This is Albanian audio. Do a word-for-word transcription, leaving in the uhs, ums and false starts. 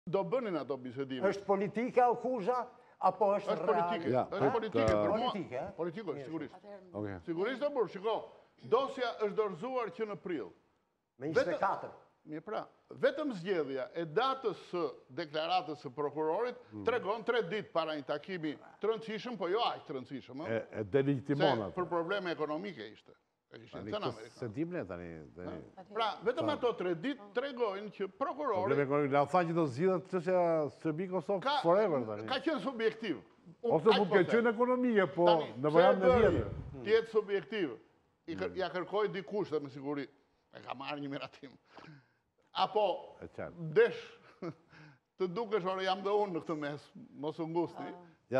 Do bënin ato bisedime. Është politika akuza, apo është Është politike, Ja, është politike. për mua- Politike, eh? Politiko, është, sigurisht. Okej. Sigurisht, por, shiko, dosja është dorëzuar që në prill. Me njëzet e katër. Mirë pra, vetëm zgjedhja e datës së deklaratës së prokurorit tregon tre ditë para një takimi të rëndësishëm, po jo aq të rëndësishëm. ë? E e delegitimon Se atë. për probleme ekonomike ishte. E kishin Tani, thënë këtë Amerikanë. Se dim ne tani. tani. Pra, vetëm ato tre ditë tregojnë që Probleme prokurori ekonomike. La tha që do zgjidhet çështja Serbi Kosovë ka, forever tani. ka qenë subjektiv. Unë Ose aq mund po të them. qenë ekonomike, po Tani, në pse variant në bëri vjetër. të jetë subjektiv, i kër- ja kërkoj dikush dhe me siguri, e ka marrë një miratim. Apo, E qartë. desh të dukesh, ore jam dhe unë në këtë mes, mos u ngusti,